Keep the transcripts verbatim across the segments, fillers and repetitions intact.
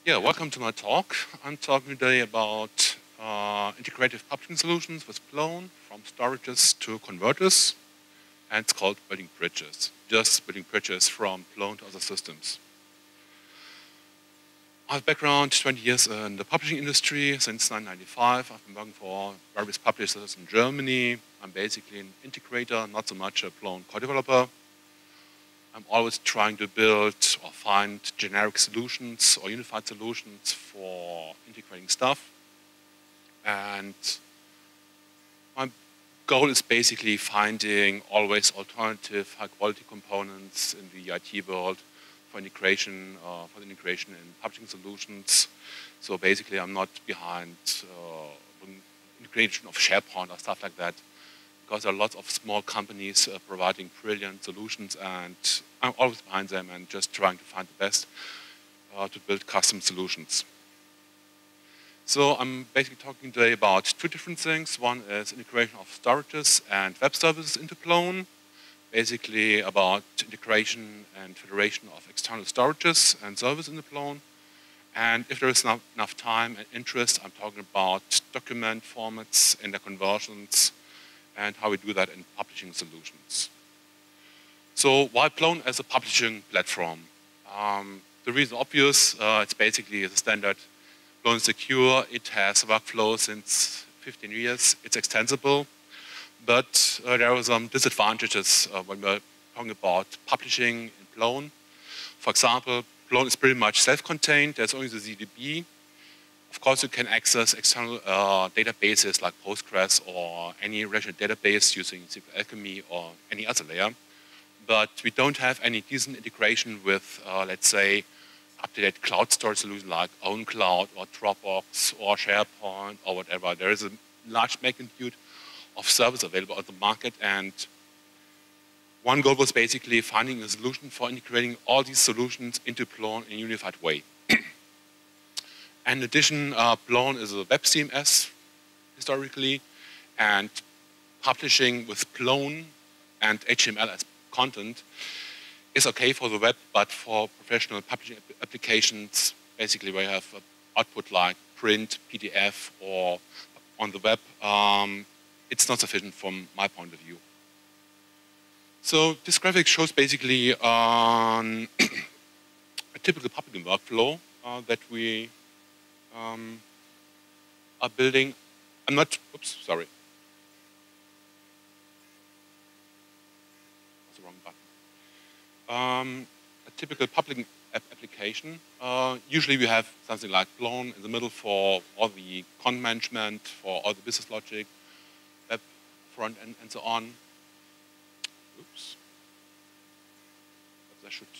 Yeah, welcome to my talk. I'm talking today about uh, integrative publishing solutions with Plone, from storages to converters, and it's called building bridges, just building bridges from Plone to other systems. I have background twenty years in the publishing industry. Since nineteen ninety-five, I've been working for various publishers in Germany. I'm basically an integrator, not so much a Plone core developer. I'm always trying to build or find generic solutions or unified solutions for integrating stuff. And my goal is basically finding always alternative high-quality components in the I T world for integration, uh, for the integration in publishing solutions. So basically, I'm not behind uh, integration of SharePoint or stuff like that, because there are lots of small companies uh, providing brilliant solutions, and I'm always behind them and just trying to find the best uh, to build custom solutions. So I'm basically talking today about two different things. One is integration of storages and web services into Plone, basically about integration and federation of external storages and services into Plone. And if there is enough, enough time and interest, I'm talking about document formats and their conversions, and how we do that in publishing solutions. So why Plone as a publishing platform? Um, the reason obvious, uh, it's basically the standard Plone is secure, it has workflow since fifteen years, it's extensible, but uh, there are some disadvantages uh, when we're talking about publishing in Plone. For example, Plone is pretty much self-contained, there's only the Z D B. Of course, you can access external uh, databases like Postgres or any relational database using S Q L Alchemy or any other layer. But we don't have any decent integration with, uh, let's say, up-to-date cloud storage solutions like OwnCloud or Dropbox or SharePoint or whatever. There is a large magnitude of service available on the market, and one goal was basically finding a solution for integrating all these solutions into Plone in a unified way. In addition, uh, Plone is a web C M S historically, and publishing with Plone and H T M L as content is okay for the web, but for professional publishing applications, basically where you have output like print, P D F, or on the web, um, it's not sufficient from my point of view. So this graphic shows basically um, a typical publishing workflow uh, that we Um, are building. I'm not, oops, sorry. That's the wrong button. Um, a typical public app application. Uh, usually we have something like Plone in the middle for all the content management, for all the business logic, web front end, and so on. Oops. I should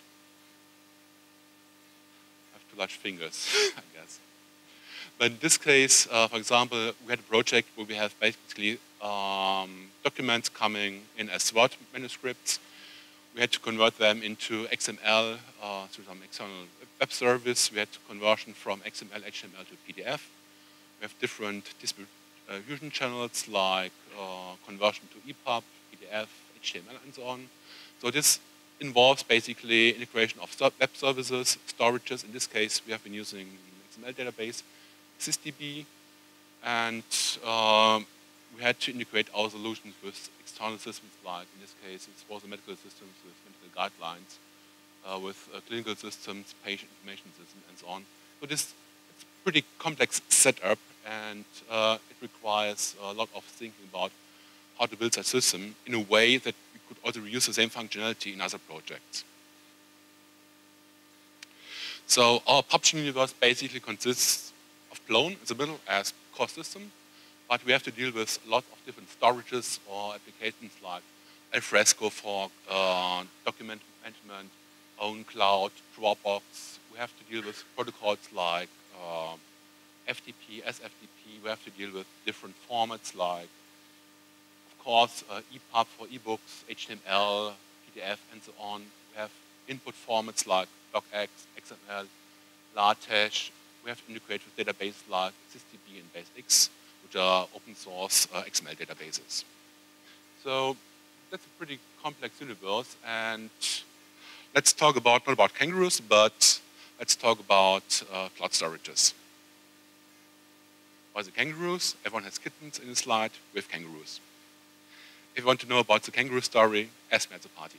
have two large fingers, I guess. But in this case, uh, for example, we had a project where we have basically um, documents coming in as Word manuscripts. We had to convert them into X M L uh, through some external web service. We had conversion from X M L, H T M L to P D F. We have different distribution channels like uh, conversion to E P U B, P D F, H T M L, and so on. So this involves basically integration of web services, storages. In this case, we have been using an X M L database, SysDB, and um, we had to integrate our solutions with external systems, like in this case it was the medical systems with medical guidelines, uh, with uh, clinical systems, patient information systems, and so on. So this it's a pretty complex setup, and uh, it requires a lot of thinking about how to build that system in a way that we could also reuse the same functionality in other projects. So our publishing universe basically consists of Plone in the middle as core system, but we have to deal with a lot of different storages or applications like Alfresco for uh, document management, OwnCloud, Dropbox. We have to deal with protocols like uh, F T P, S F T P. We have to deal with different formats like, of course, uh, E P U B for ebooks, H T M L, P D F, and so on. We have input formats like docx, X M L, LaTeX. We have to integrate with databases like SysDB and BaseX, which are open source uh, X M L databases. So that's a pretty complex universe, and let's talk about, not about kangaroos, but let's talk about uh, cloud storages. Why the kangaroos? Everyone has kittens in the slide with kangaroos. If you want to know about the kangaroo story, ask me at the party.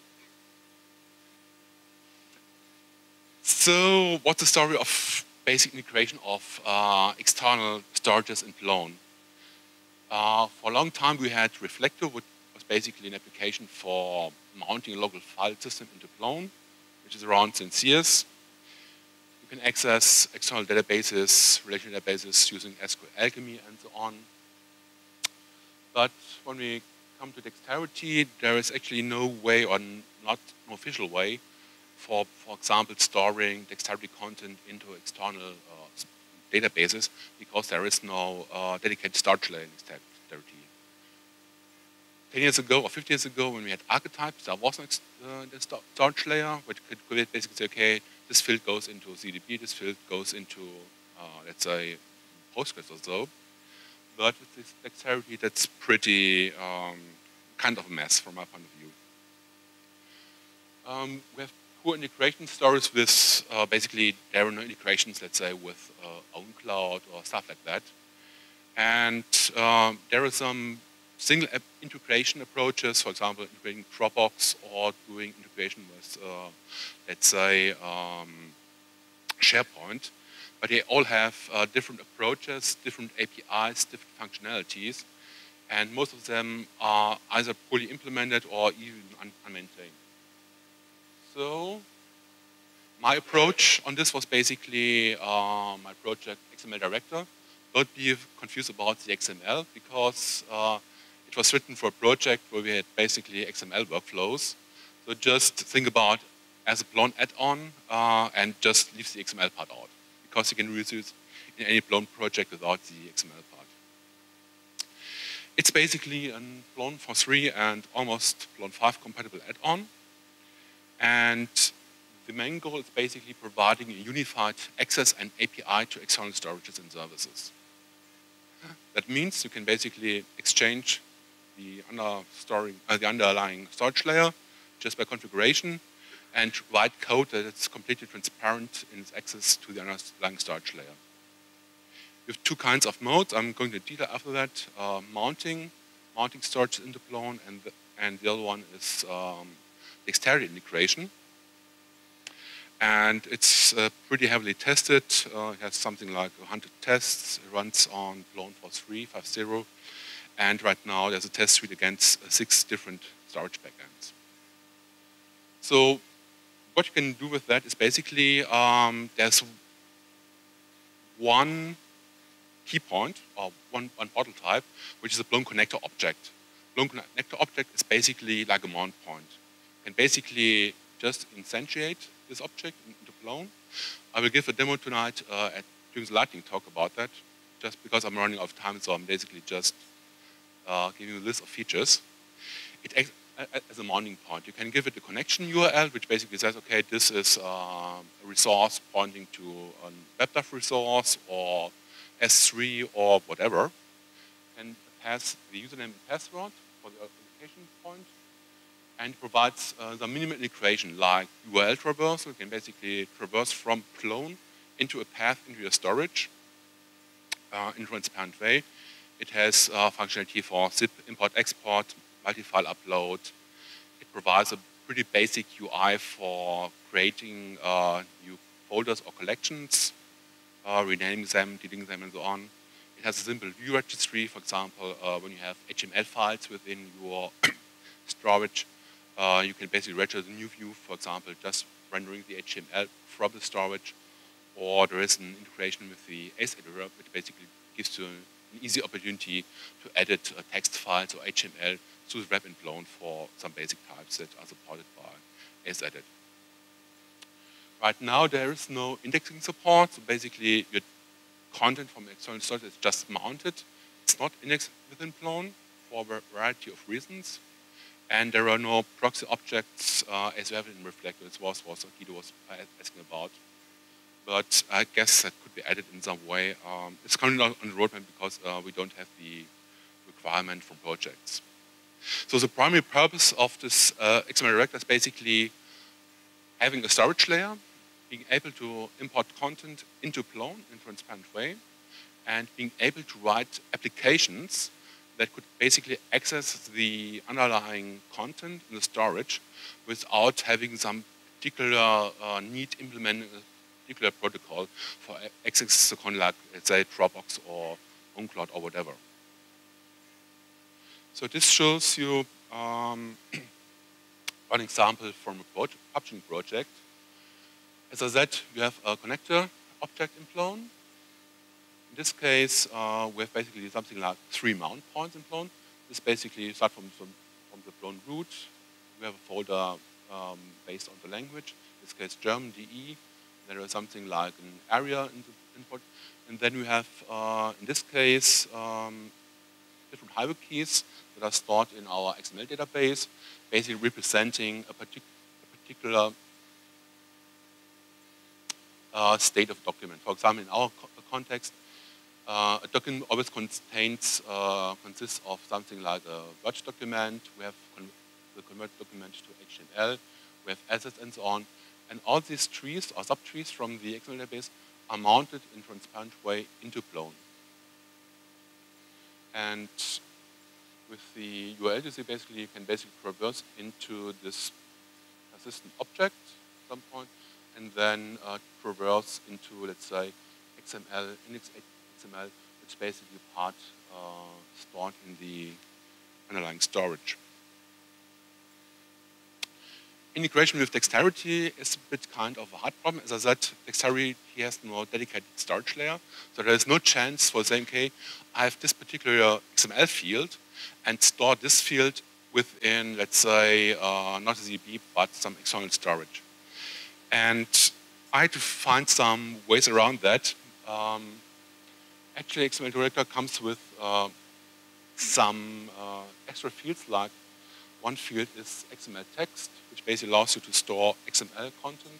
So, what's the story of basic integration of uh, external storages in Plone? Uh, for a long time, we had Reflector, which was basically an application for mounting a local file system into Plone, which is around since years. You can access external databases, relational databases using S Q L Alchemy and so on. But when we come to Dexterity, there is actually no way, or not an official way, for, for example, storing Dexterity content into external uh, databases, because there is no uh, dedicated storage layer in Dexterity. Ten years ago or fifteen years ago, when we had archetypes, there was an uh, storage layer, which could basically say, okay, this field goes into C D B, this field goes into, uh, let's say, Postgres or so. But with this Dexterity, that's pretty um, kind of a mess from my point of view. Um, we have poor integration stories with, uh, basically, there are no integrations, let's say, with uh, OwnCloud or stuff like that. And um, there are some single app integration approaches, for example, integrating Dropbox or doing integration with, uh, let's say, um, SharePoint. But they all have uh, different approaches, different A P Is, different functionalities, and most of them are either poorly implemented or even un unmaintained. So, my approach on this was basically uh, my project X M L Director. Don't be confused about the X M L, because uh, it was written for a project where we had basically X M L workflows. So just think about as a Plone add-on uh, and just leave the X M L part out, because you can use it in any Plone project without the X M L part. It's basically a Plone four point three and almost Plone five compatible add-on. And the main goal is basically providing a unified access and A P I to external storages and services. That means you can basically exchange the, under storing, uh, the underlying storage layer just by configuration and write code that is completely transparent in its access to the underlying storage layer. We have two kinds of modes. I'm going to detail after that. Uh, mounting, mounting storage into Plone, and the, and the other one is um, Dexterity integration. And it's uh, pretty heavily tested. Uh, it has something like one hundred tests. It runs on Plone four point three, five point zero. And right now there's a test suite against uh, six different storage backends. So what you can do with that is basically um, there's one key point or one, one portal type, which is a Plone connector object. Plone connector object is basically like a mount point. And basically just instantiate this object into Plone. I will give a demo tonight uh, at, during the lightning talk about that, just because I'm running out of time, so I'm basically just uh, giving you a list of features. It acts as a mounting point. You can give it a connection U R L, which basically says, okay, this is uh, a resource pointing to a WebDAV resource or S three or whatever, and pass the username and password for the authentication point, and provides uh, the minimal integration like U R L traversal. You can basically traverse from Plone into a path into your storage uh, in a transparent way. It has uh, functionality for zip import export, multi-file upload. It provides a pretty basic U I for creating uh, new folders or collections, uh, renaming them, deleting them, and so on. It has a simple view registry, for example, uh, when you have H T M L files within your storage, uh, you can basically register the new view, for example, just rendering the H T M L from the storage, or there is an integration with the Ace editor, which basically gives you an easy opportunity to edit uh, text files or H T M L to the web in Plone for some basic types that are supported by AceEdit. Right now, there is no indexing support, so basically your content from external storage is just mounted. It's not indexed within Plone for a variety of reasons. And there are no proxy objects uh, as you have it in Reflector. This was what Guido was asking about. But I guess that could be added in some way. Um, it's currently not on the roadmap because uh, we don't have the requirement from projects. So the primary purpose of this uh, X M L Director is basically having a storage layer being able to import content into Plone in a transparent way, and being able to write applications that could basically access the underlying content in the storage without having some particular uh, need implementing a particular protocol for access to content like, let's say, Dropbox or OwnCloud or whatever. So this shows you um, one example from a project, publishing project. As I said, we have a connector object in Plone. In this case, uh, we have basically something like three mount points in Plone. This basically starts from, from, from the Plone root. We have a folder um, based on the language, in this case German D E. There is something like an area in the input. And then we have, uh, in this case, um, different hierarchies that are stored in our X M L database, basically representing a, partic a particular uh, state of document. For example, in our co context, Uh, a document always contains, uh, consists of something like a Word document. We have con the convert document to H T M L. We have assets and so on. And all these trees or subtrees from the X M L database are mounted in a transparent way into Plone. And with the U R L, you basically you can basically traverse into this persistent object at some point, and then uh, traverse into, let's say, X M L, index X M L, which is basically part uh, stored in the underlying storage. Integration with Dexterity is a bit kind of a hard problem. As I said, Dexterity has no dedicated storage layer, so there is no chance for saying, okay, I have this particular X M L field and store this field within, let's say, uh, not a Z B, but some external storage. And I had to find some ways around that. Um, Actually, X M L Director comes with uh, some uh, extra fields, like one field is X M L text, which basically allows you to store X M L content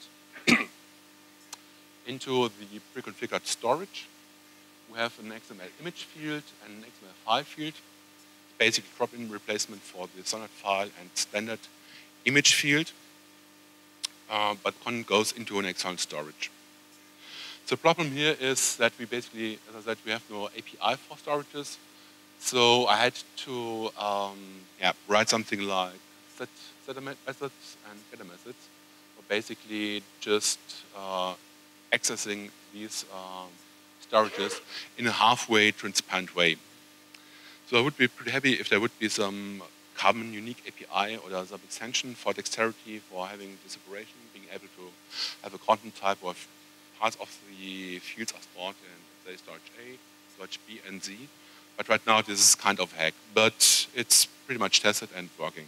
into the pre-configured storage. We have an X M L image field and an X M L file field, basically drop-in replacement for the standard file and standard image field, uh, but content goes into an external storage. The problem here is that we basically, as I said, we have no A P I for storages. So I had to um, yeah, write something like set, set methods and getter methods, or basically just uh, accessing these um, storages in a halfway transparent way. So I would be pretty happy if there would be some common unique A P I or some extension for Dexterity for having this operation, being able to have a content type or parts of the fields are stored in, say, storage A, storage B, and Z. But right now, this is kind of a hack. But it's pretty much tested and working.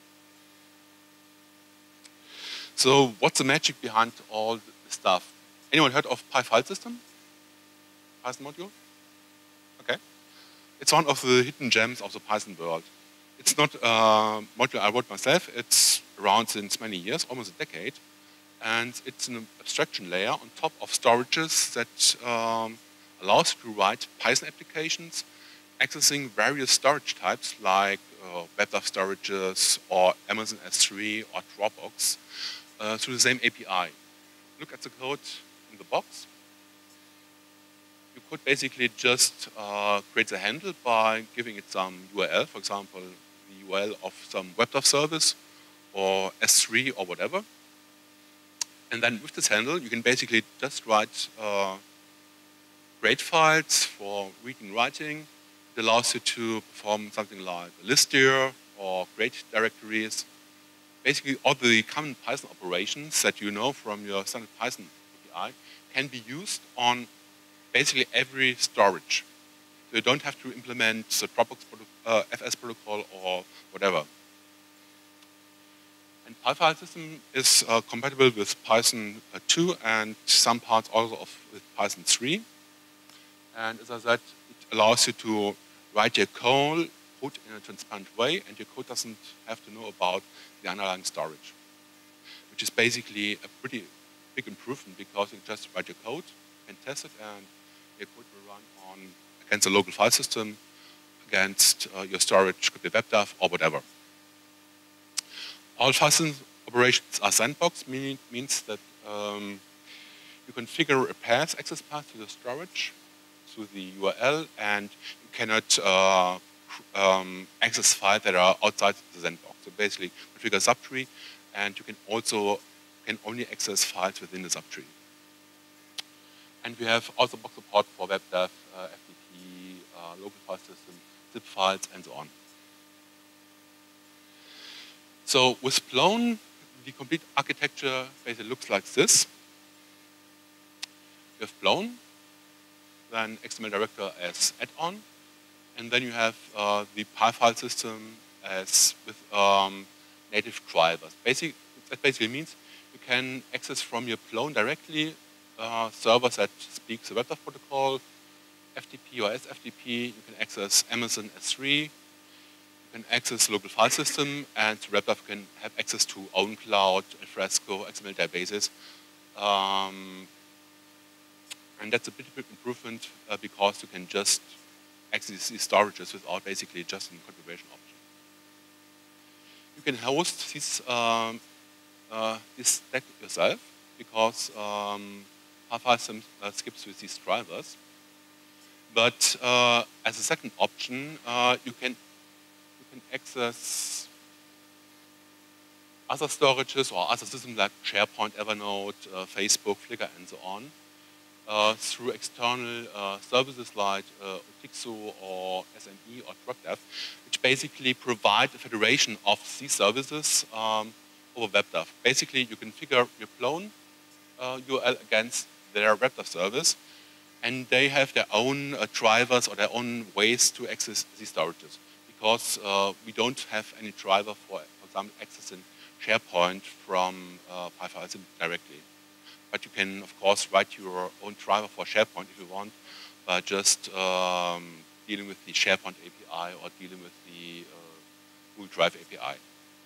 So what's the magic behind all the stuff? Anyone heard of PyFileSystem? Python module? Okay. It's one of the hidden gems of the Python world. It's not a module I wrote myself. It's around since many years, almost a decade. And it's an abstraction layer on top of storages that um, allows you to write Python applications accessing various storage types like uh, WebDAV storages or Amazon S three or Dropbox uh, through the same A P I. Look at the code in the box. You could basically just uh, create a handle by giving it some U R L, for example, the U R L of some WebDAV service or S three or whatever. And then with this handle, you can basically just write uh, grade files for reading and writing. It allows you to perform something like a list here or grade directories. Basically, all the common Python operations that you know from your standard Python A P I can be used on basically every storage. So you don't have to implement the Dropbox uh, F S protocol or whatever. And PyFileSystem is uh, compatible with Python uh, two and some parts also of with Python three. And as I said, it allows you to write your code in a transparent way, and your code doesn't have to know about the underlying storage, which is basically a pretty big improvement because you just write your code and test it, and your code will run on against a local file system, against uh, your storage, could be WebDAV or whatever. All Python operations are sandbox, meaning means that um, You configure a path, access path to the storage, to the U R L, and you cannot uh, um, access files that are outside the sandbox. So basically, configure a subtree, and you can also can only access files within the subtree. And we have also box support for WebDAV, uh, F T P, uh, local file system, zip files, and so on. So with Plone, the complete architecture basically looks like this. You have Plone, then X M L Director as add-on, and then you have uh, the Pi file system as with um, native drivers. Basic, that basically means you can access from your Plone directly uh, servers that speak the WebDAV protocol, F T P or S F T P. You can access Amazon S three. You can access local file system, and WebDAV can have access to OwnCloud, Fresco, X M L databases. Um, and that's a bit of an improvement uh, because you can just access these storages without basically just a configuration option. You can host this, um, uh, this stack yourself because um, Pi system uh, skips with these drivers. But uh, as a second option, uh, you can you can access other storages or other systems like SharePoint, Evernote, uh, Facebook, Flickr, and so on uh, through external uh, services like uh, Utixo or S M E or WebDAV, which basically provide a federation of these services um, over WebDAV. Basically, you configure your Plone uh, U R L against their WebDAV service, and they have their own uh, drivers or their own ways to access these storages. Because uh, we don't have any driver for, for example, accessing SharePoint from uh, Pi file system directly. But you can, of course, write your own driver for SharePoint if you want, by just um, dealing with the SharePoint A P I or dealing with the uh, Google Drive A P I.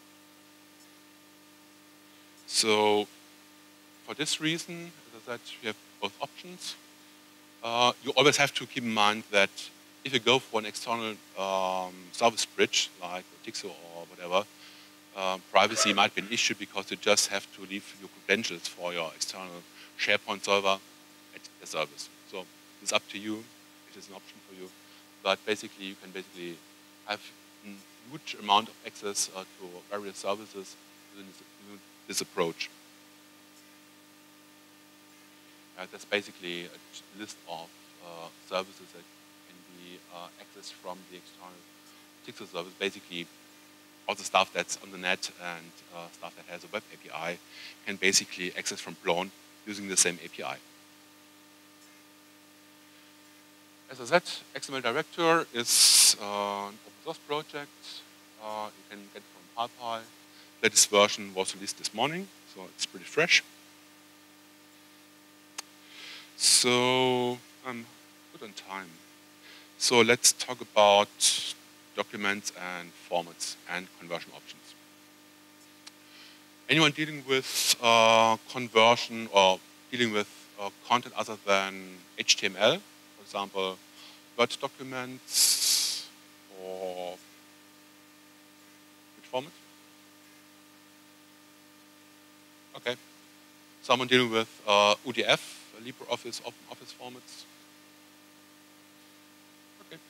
So, for this reason, as I said, we have both options. Uh, you always have to keep in mind that if you go for an external um, service bridge, like Utixo or whatever, uh, privacy might be an issue because you just have to leave your credentials for your external SharePoint server at the service. So it's up to you. It is an option for you. But basically, you can basically have a huge amount of access uh, to various services using this, using this approach. Uh, that's basically a list of uh, services that can be uh, accessed from the external Utixo service. Basically, all the stuff that's on the net and uh, stuff that has a web A P I can basically access from Plone using the same A P I. As I said, X M L Director is uh, an open source project. Uh, you can get it from PyPI. Latest version was released this morning, so it's pretty fresh. So I'm good on time. So let's talk about documents and formats and conversion options. Anyone dealing with uh, conversion or dealing with uh, content other than H T M L, for example, Word documents or which format? Okay. Someone dealing with uh, U D F, LibreOffice, OpenOffice formats. Okay.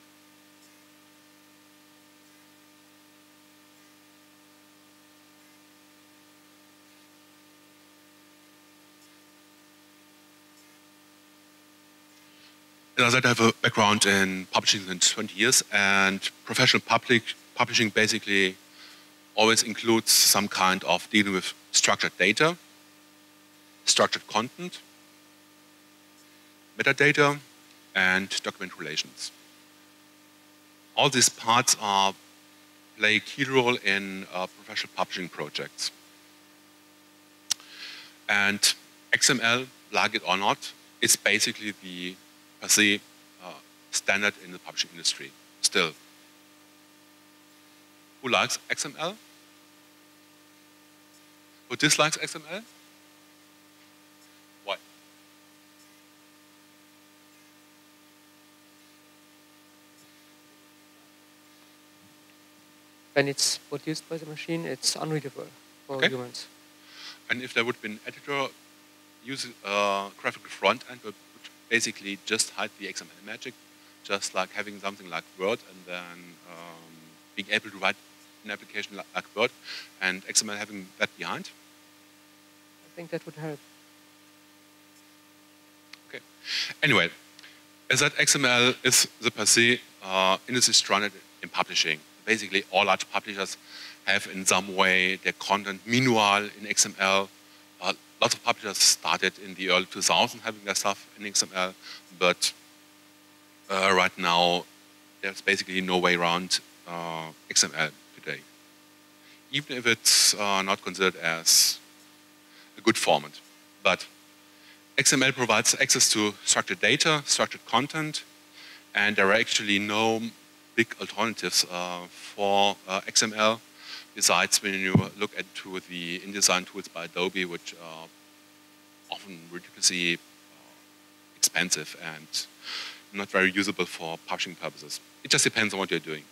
As I said, I have a background in publishing in twenty years, and professional public publishing basically always includes some kind of dealing with structured data, structured content, metadata, and document relations. All these parts are play a key role in uh, professional publishing projects. And X M L, like it or not, is basically the per se uh, standard in the publishing industry still. Who likes X M L? Who dislikes X M L? Why? When it's produced by the machine, it's unreadable for okay. humans. And if there would be an editor use a graphical front end, which basically just hide the X M L magic, just like having something like Word and then um, being able to write an application like, like Word and X M L having that behind. I think that would help. Okay. Anyway, as that X M L is the per se uh, industry standard in publishing. Basically, all large publishers have in some way their content. Meanwhile, in X M L, uh, lots of publishers started in the early two thousands having their stuff in X M L, but uh, right now there's basically no way around uh, X M L today, even if it's uh, not considered as a good format. But X M L provides access to structured data, structured content, and there are actually no big alternatives uh, for uh, X M L, besides when you look into the InDesign tools by Adobe, which are often ridiculously uh, expensive and not very usable for publishing purposes. It just depends on what you're doing.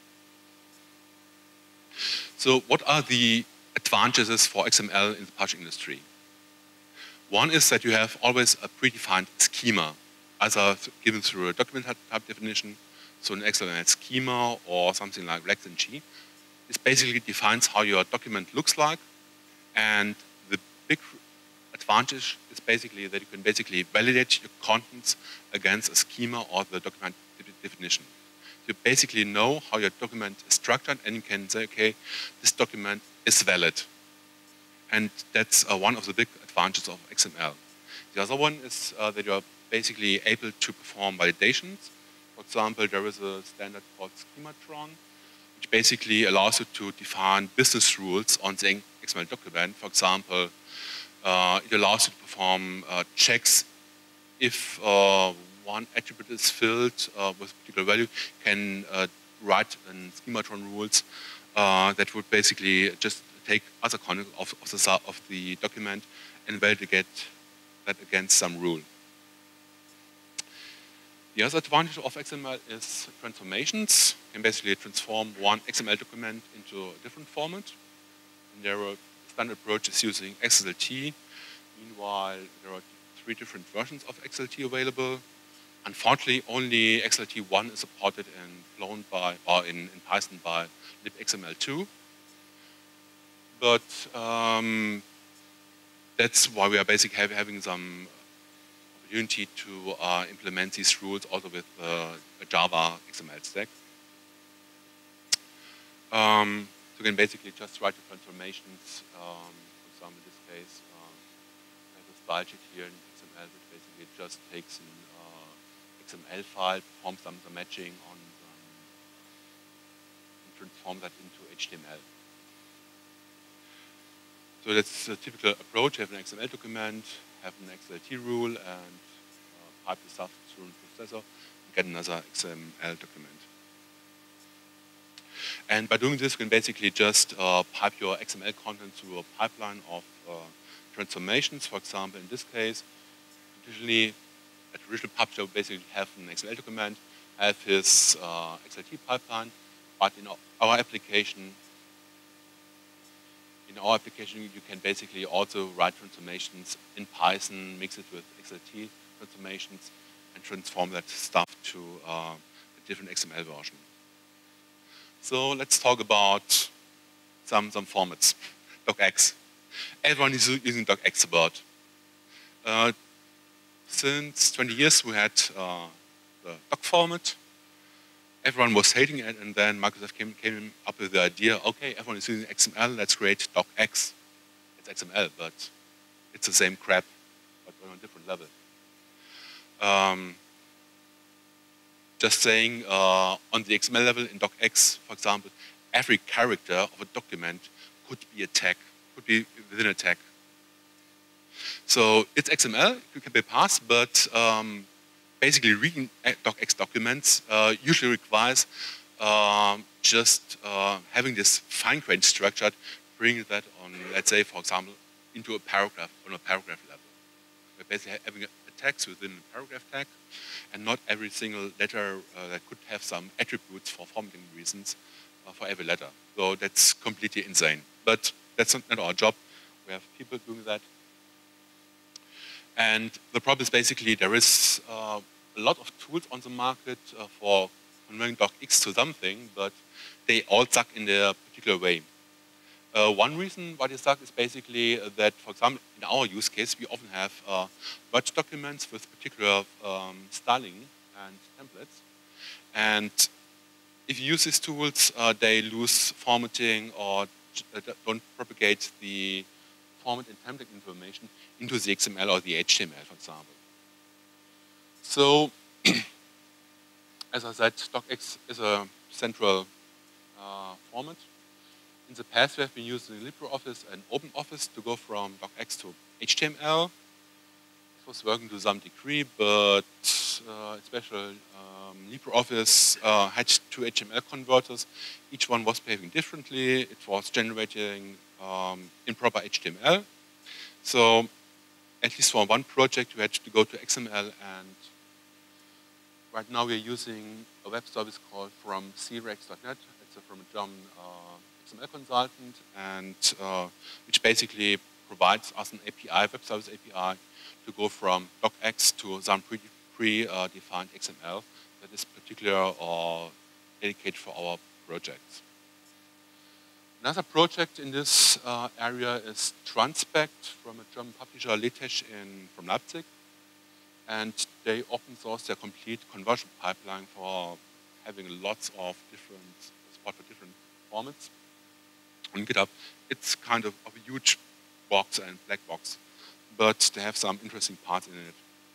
So what are the advantages for X M L in the publishing industry? One is that you have always a predefined schema, either given through a document type definition, so an X M L schema or something like Lex and G. This basically defines how your document looks like, and the big advantage is basically that you can basically validate your contents against a schema or the document definition. You basically know how your document is structured, and you can say, okay, this document is valid. And that's uh, one of the big advantages of X M L. The other one is uh, that you're basically able to perform validations. For example, there is a standard called Schematron, which basically allows you to define business rules on the X M L document. For example, uh, it allows you to perform uh, checks if uh, one attribute is filled uh, with a particular value, can uh, write in Schematron rules uh, that would basically just take other content of, of, the, of the document and validate that against some rule. The other advantage of X M L is transformations. You can basically transform one X M L document into a different format. And there are standard approaches using X L T. Meanwhile, there are three different versions of X L T available. Unfortunately, only X L T one is supported and flown by, or in, in Python by libxml two. But um, that's why we are basically have, having some opportunity to uh, implement these rules also with uh, a Java X M L stack. Um, so you can basically just write the transformations. Um, for example, in this case, uh, I have a style sheet here in X M L, which basically just takes an uh, X M L file, performs some, some matching on, um, and transforms that into H T M L. So that's a typical approach. You have an X M L document, have an X L T rule, and uh, pipe the stuff through a processor, and get another X M L document. And by doing this, you can basically just uh, pipe your X M L content through a pipeline of uh, transformations. For example, in this case, traditionally, a traditional publisher would basically have an X M L document, have his uh, X L T pipeline, but in our application, In our application, you can basically also write transformations in Python, mix it with X L T transformations, and transform that stuff to uh, a different X M L version. So let's talk about some, some formats. docx. Everyone is using docx support. Uh, since twenty years, we had uh, the doc format. Everyone was hating it, and then Microsoft came, came up with the idea, okay, everyone is using X M L, let's create docx. It's X M L, but it's the same crap, but on a different level. Um, just saying, uh, on the X M L level in docx, for example, every character of a document could be a tag, could be within a tag. So it's X M L, it can be parsed, but um, basically reading docx documents uh, usually requires uh, just uh, having this fine-grained structure, bringing that on, let's say, for example, into a paragraph, on a paragraph level. We're basically having a, a text within a paragraph tag, and not every single letter uh, that could have some attributes for formatting reasons uh, for every letter. So that's completely insane. But that's not, not our job. We have people doing that. And the problem is basically there is uh, a lot of tools on the market uh, for converting docx to something, but they all suck in their particular way. Uh, one reason why they suck is basically that, for example, in our use case, we often have uh, Word documents with particular um, styling and templates. And if you use these tools, uh, they lose formatting or uh, don't propagate the format and template information into the X M L or the H T M L, for example. So, as I said, docx is a central uh, format. In the past, we have been using LibreOffice and OpenOffice to go from docx to H T M L. It was working to some degree, but uh, especially um, LibreOffice uh, had two H T M L converters. Each one was behaving differently. It was generating um, improper H T M L. So, at least for one project, we had to go to X M L, and right now we're using a web service called from c rex dot net. It's a, from a German uh, X M L consultant, and uh, which basically provides us an A P I, web service A P I, to go from docx to some pre-defined X M L that is particular or dedicated for our projects. Another project in this uh, area is Transpect from a German publisher, Letech, in from Leipzig, and they open source their complete conversion pipeline for having lots of different support for different formats on GitHub. It's kind of, of a huge box and black box, but they have some interesting parts in it.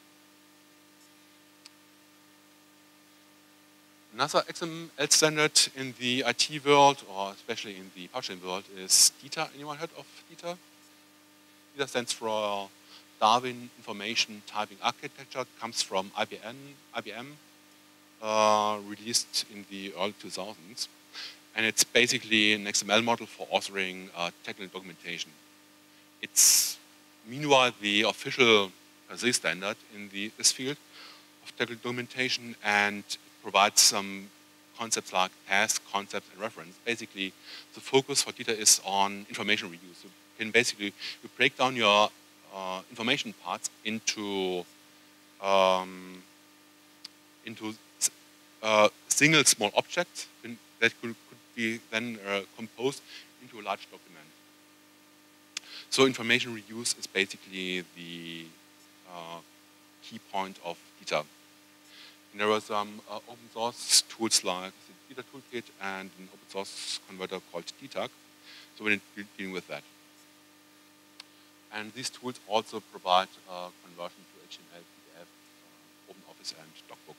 Another X M L standard in the I T world, or especially in the publishing world, is DITA. Anyone heard of DITA? DITA stands for Darwin Information Typing Architecture. It comes from I B M, I B M uh, released in the early two thousands. And it's basically an X M L model for authoring uh, technical documentation. It's meanwhile the official uh, standard in the, this field of technical documentation, and it provides some concepts like task, concepts, and reference. Basically, the focus for DITA is on information reuse. You can basically you break down your uh, information parts into um, into uh, single small objects that could, could be then uh, composed into a large document. So information reuse is basically the uh, key point of DITA. And there are some uh, open source tools like the DITA Toolkit and an open source converter called D T A C. So we're dealing with that. And these tools also provide uh, conversion to H T M L, P D F, uh, OpenOffice, and DocBook.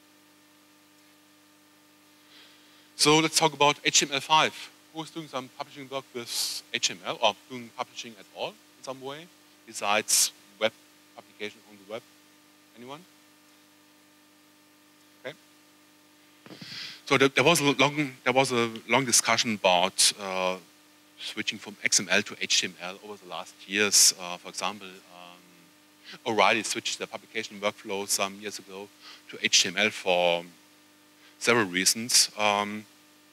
So let's talk about H T M L five. Who's doing some publishing work with H T M L, or doing publishing at all in some way, besides web application on the web? Anyone? Okay. So there, there was a long there was a long discussion about uh, switching from X M L to H T M L over the last years. Uh, for example, um, O'Reilly switched their publication workflow some years ago to H T M L for several reasons. Um,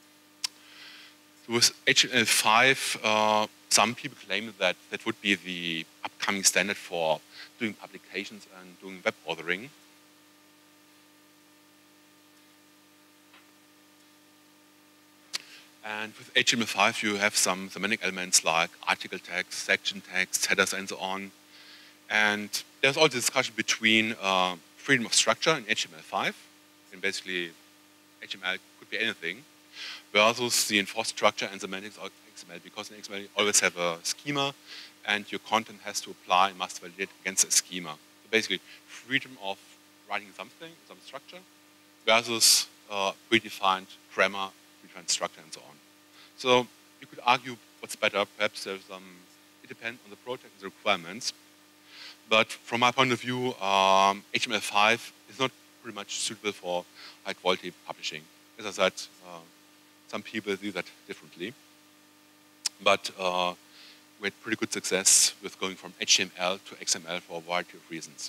with H T M L five, uh, some people claim that that would be the upcoming standard for doing publications and doing web authoring. And with H T M L five, you have some semantic elements like article tags, section tags, headers, and so on. And there's also discussion between uh, freedom of structure in H T M L five, and basically H T M L could be anything, versus the enforced structure and semantics of X M L, because in X M L you always have a schema, and your content has to apply and must validate against a schema. So basically, freedom of writing something, some structure, versus uh, predefined grammar, predefined structure, and so on. So you could argue what's better. Perhaps there's some, it depends on the project and the requirements. But from my point of view, um, H T M L five is not pretty much suitable for high quality publishing. As I said, uh, some people do that differently. But uh, we had pretty good success with going from H T M L to X M L for a variety of reasons.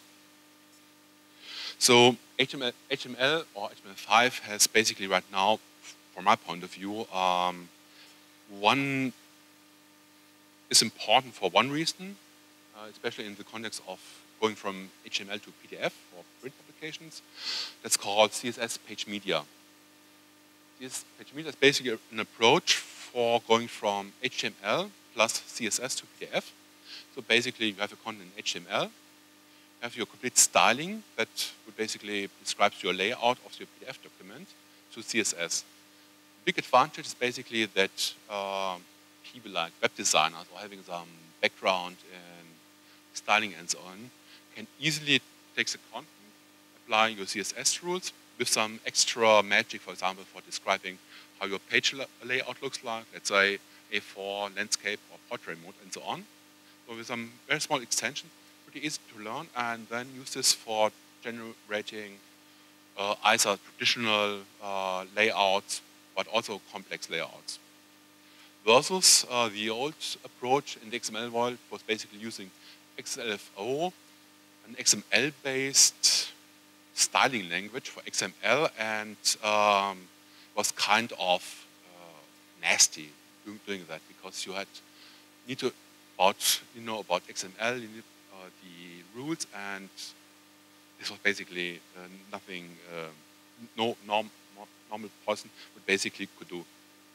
So H T M L, H T M L or H T M L five has basically right now, from my point of view, um, one is important for one reason, uh, especially in the context of going from H T M L to P D F for print applications. That's called C S S Page Media. C S S Page Media is basically an approach for going from H T M L plus C S S to P D F. So basically, you have your content in H T M L, you have your complete styling that would basically describes your layout of your P D F document to C S S. Big advantage is basically that uh, people like web designers or having some background in styling and so on can easily take the content, apply your C S S rules with some extra magic, for example, for describing how your page layout looks like, let's say A four, landscape, or portrait mode, and so on. So with some very small extension, pretty easy to learn, and then use this for generating uh, either traditional uh, layouts, but also complex layouts. Versus uh, the old approach in the X M L world was basically using X L F O, an X M L-based styling language for X M L, and um, was kind of uh, nasty doing, doing that, because you had need to about you know about X M L, you need uh, the rules, and this was basically uh, nothing uh, no norm, normal person would basically could do.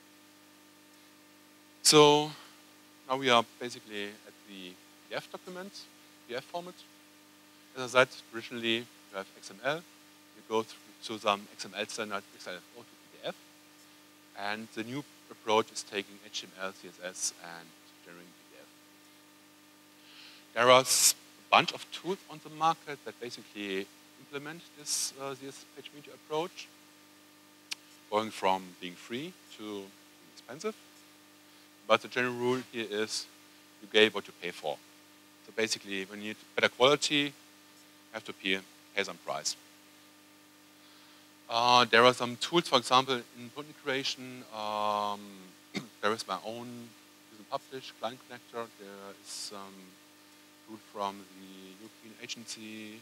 So now we are basically at the P D F document, P D F format. As I said, originally you have X M L, you go through some X M L standard X L F O to P D F, and the new approach is taking H T M L, C S S, and generating P D F. There are a bunch of tools on the market that basically implement this uh, C S S page media approach, going from being free to being expensive. But the general rule here is you get what you pay for. So basically, when you need better quality, you have to pay, pay some price. Uh, there are some tools, for example, in content creation. Um, there is my own using Publish client connector. There is some tool from the European agency.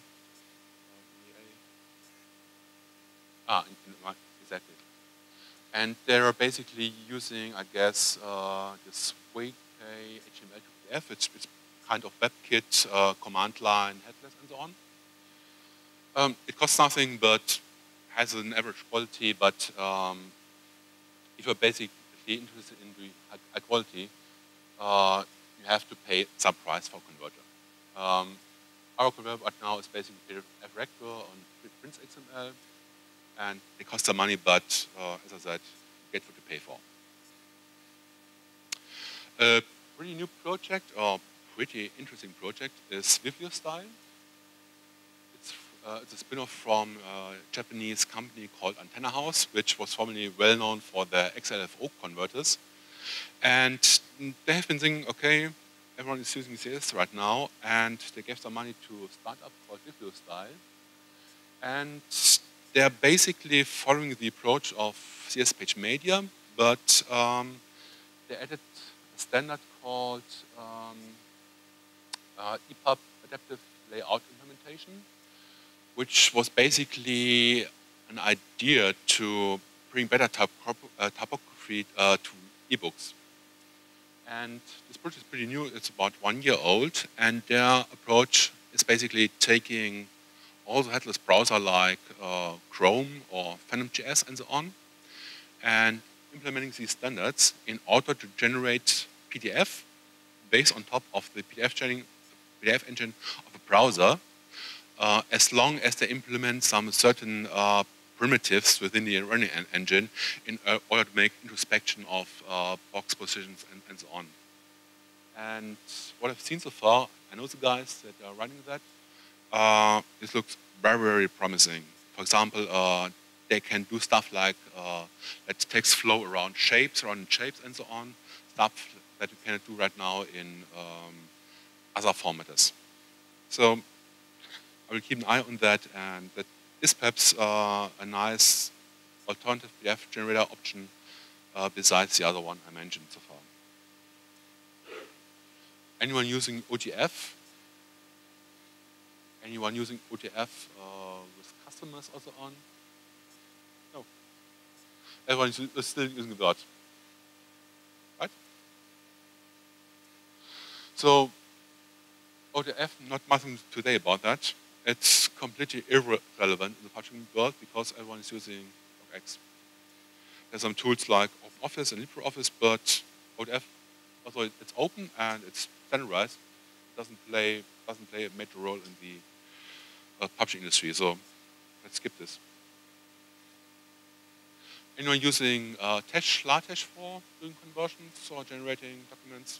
Ah, in, in, exactly. And they're basically using, I guess, uh, this Wake H T M L to P D F. It's, it's kind of WebKit, uh, command line, headless, and so on. Um, it costs nothing, but has an average quality. But um, if you're basically interested in the high quality, uh, you have to pay some price for converter. Um, our converter right now is basically F-Rector on Prince X M L. And they cost some money, but uh, as I said, you get what you pay for. A pretty new project, or pretty interesting project, is VivioStyle. It's, uh, it's a spin-off from a Japanese company called Antenna House, which was formerly well known for their X L F O converters. And they have been thinking, okay, everyone is using C S S right now, and they gave some money to a startup called VivioStyle. And they're basically following the approach of C S S Page Media, but um, they added a standard called um, uh, E P U B Adaptive Layout Implementation, which was basically an idea to bring better typ uh, typography uh, to ebooks. And this project is pretty new. It's about one year old, and their approach is basically taking also headless browser like uh, Chrome or Phantom.js and so on, and implementing these standards in order to generate P D F based on top of the P D F, P D F engine of a browser, uh, as long as they implement some certain uh, primitives within the running en engine in uh, order to make introspection of uh, box positions and, and so on. And what I've seen so far, I know the guys that are running that, Uh, this looks very, very promising. For example, uh, they can do stuff like uh, let text flow around shapes, around shapes, and so on. Stuff that you cannot do right now in um, other formatters. So I will keep an eye on that, and that is perhaps uh, a nice alternative P D F generator option uh, besides the other one I mentioned so far. Anyone using O T F? Anyone using O T F uh, with customers also on? No. Everyone is still using Word. Right? So, O T F, not nothing today about that. It's completely irrelevant in the publishing world because everyone is using docx. There's some tools like OpenOffice and LibreOffice, but O T F, although it's open and it's standardized, doesn't play doesn't play a major role in the uh, publishing industry. So let's skip this. Anyone using uh, Tesh, LaTeX for doing conversions or generating documents?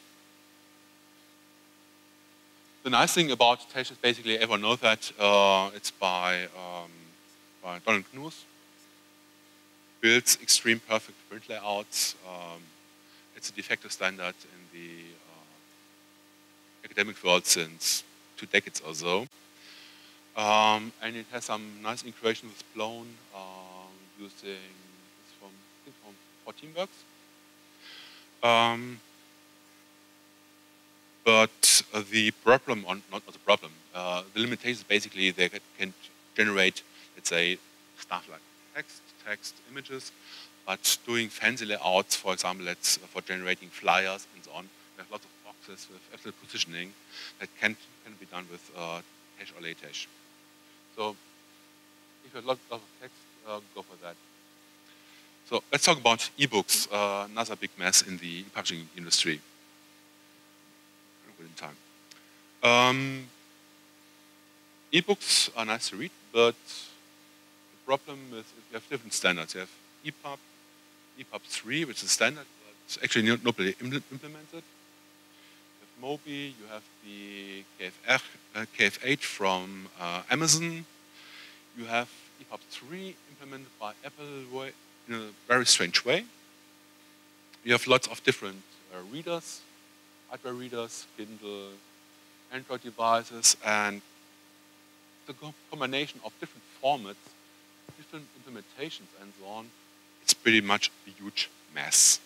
The nice thing about Tesh is basically everyone knows that uh, it's by, um, by Donald Knuth. Builds extreme perfect print layouts. Um, it's a de facto standard in the uh, academic world since two decades or so. Um, and it has some nice integration with Plone um, using it's from, I think from for Teamworks. Um, but uh, the problem, on, not the problem, uh, the limitation is basically they can generate, let's say, stuff like text, text, images, but doing fancy layouts, for example, let's for generating flyers and so on. We have lots of boxes with absolute positioning that can can be done with uh, Tesh or LaTeX. So if you have lots of text, uh, go for that. So let's talk about ebooks, uh, another big mess in the publishing industry. In time. Um, ebooks are nice to read, but the problem is you have different standards. You have E P U B, E P U B three, which is standard, but it's actually not nobody implemented. You have Mobi, you have the K F F, uh, K F eight from uh, Amazon. You have E P U B three implemented by Apple way, in a very strange way. You have lots of different uh, readers, hardware readers, Kindle, Android devices, and the combination of different formats, different implementations and so on, it's pretty much a huge mess.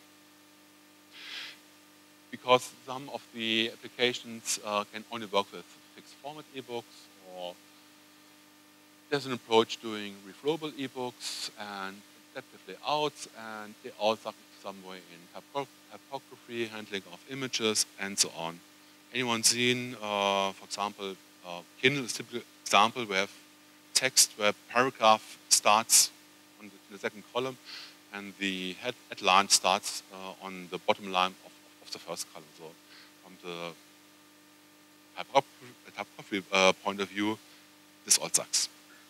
Because some of the applications uh, can only work with fixed format ebooks, or there's an approach doing reflowable ebooks and adaptive layouts, and they all suck some way in typography, handling of images, and so on. Anyone seen, uh, for example, uh, Kindle is a typical example where we have text where paragraph starts on the, the second column and the head, headline starts uh, on the bottom line of, of the first column. So from the typography, typography uh, point of view, this all sucks.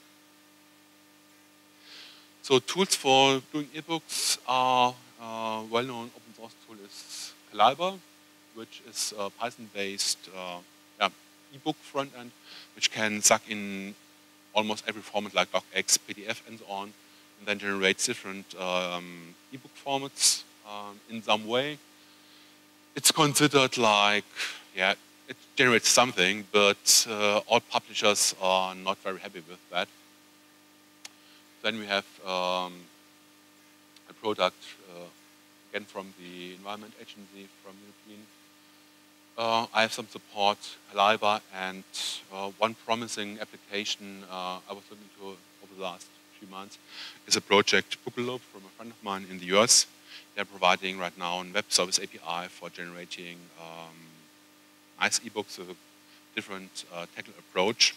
So tools for doing ebooks are uh, well-known open source tool is Calibre, which is a Python-based uh, yeah, ebook front end, which can suck in almost every format like docx, P D F, and so on, and then generates different um, ebook formats um, in some way. It's considered like, yeah, it generates something, but uh, all publishers are not very happy with that. Then we have um, a product, uh, again from the Environment Agency from European. Uh, I have some support, Calibre, and uh, one promising application uh, I was looking to over the last few months is a project Bookelope from a friend of mine in the U S. They're providing right now a web service A P I for generating um, nice ebooks with a different uh, technical approach.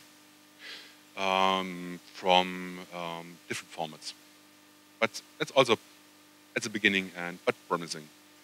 Um, from um, different formats. But that's also at the beginning and but promising.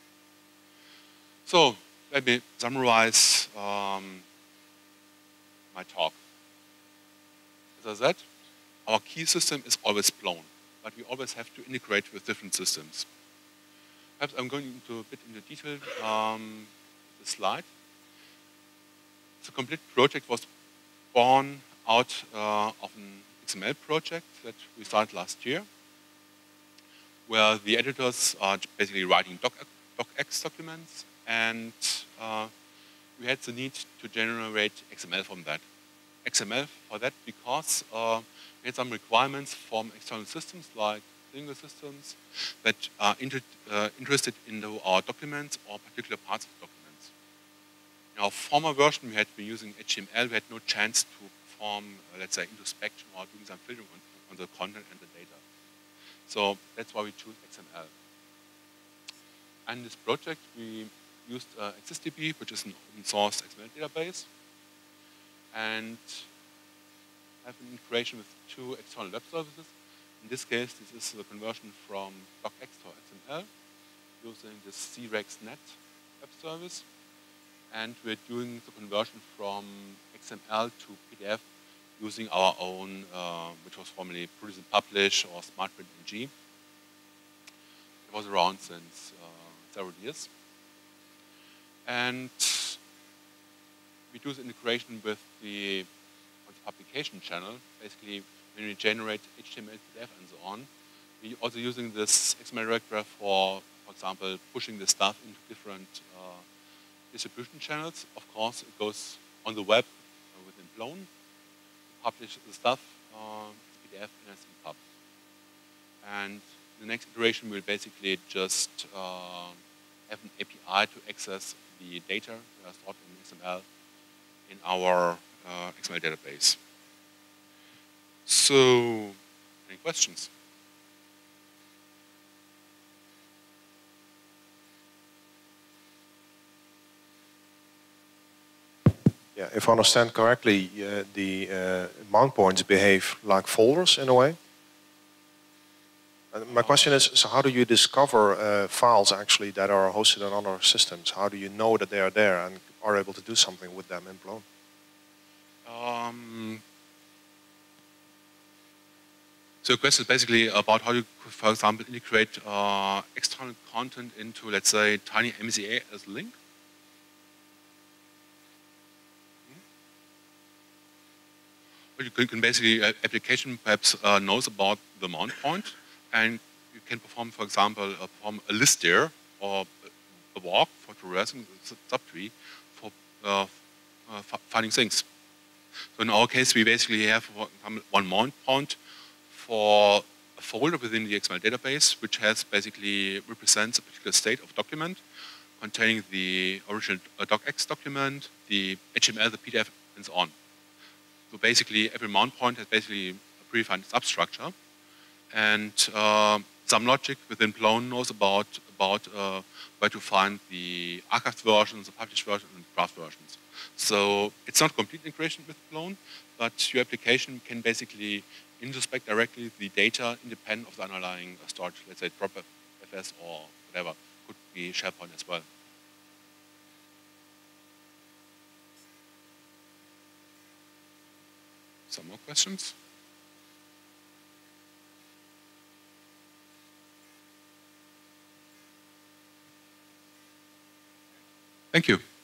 So let me summarize um, my talk. As I said, our key system is always Plone, but we always have to integrate with different systems. Perhaps I'm going into a bit into detail um, the slide. The complete project was born out uh, of an X M L project that we started last year, where the editors are basically writing doc, docx documents, and uh, we had the need to generate X M L from that. X M L for that because uh, we had some requirements from external systems like single systems that are inter uh, interested into our documents or particular parts of documents. In our former version, we had been using H T M L. We had no chance to perform, uh, let's say, introspection or doing some filtering on, on the content and the data. So that's why we choose X M L. And in this project, we used uh, ExisDB, which is an open source X M L database. and have an integration with two external web services. In this case, this is the conversion from docx to X M L using the C rex dot net web service. And we're doing the conversion from X M L to P D F using our own, uh, which was formerly Produce and Publish or SmartPrint N G. It was around since uh, several years. And we do the integration with the, with the publication channel. Basically, when we generate H T M L, P D F, and so on, we're also using this X M L director for, for example, pushing the stuff into different uh, distribution channels. Of course, it goes on the web uh, within Plone, publish the stuff, uh, P D F, and as EPUB. And the next iteration will basically just uh, have an A P I to access the data that are stored in X M L in our uh, X M L database. So, any questions? Yeah, if I understand correctly, uh, the uh, mount points behave like folders in a way. And my question is, so how do you discover uh, files actually that are hosted on other systems? How do you know that they are there and are able to do something with them in Plone? Um, so the question is basically about how you could, for example, integrate uh, external content into, let's say, Tiny M C A as a link. You can, can basically, uh, application perhaps uh, knows about the mount point, and you can perform, for example, uh, perform a list there or a walk for traversing the subtree for uh, uh, finding things. So in our case, we basically have one mount point for a folder within the X M L database, which has basically represents a particular state of document containing the original uh, docx document, the H T M L, the P D F, and so on. So basically, every mount point has basically a predefined substructure, and uh, some logic within Plone knows about about uh, where to find the archived versions, the published versions, and draft versions. So it's not complete integration with Plone, but your application can basically introspect directly the data independent of the underlying storage. Let's say drop F S or whatever, could be SharePoint as well. Some more questions? Thank you.